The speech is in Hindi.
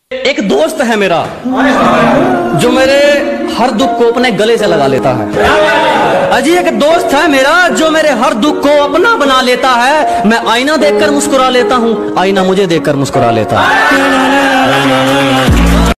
एक दोस्त है मेरा जो मेरे हर दुख को अपने गले से लगा लेता है। अजी एक दोस्त है मेरा जो मेरे हर दुख को अपना बना लेता है। मैं आईना देखकर मुस्कुरा लेता हूँ, आईना मुझे देखकर मुस्कुरा लेता है।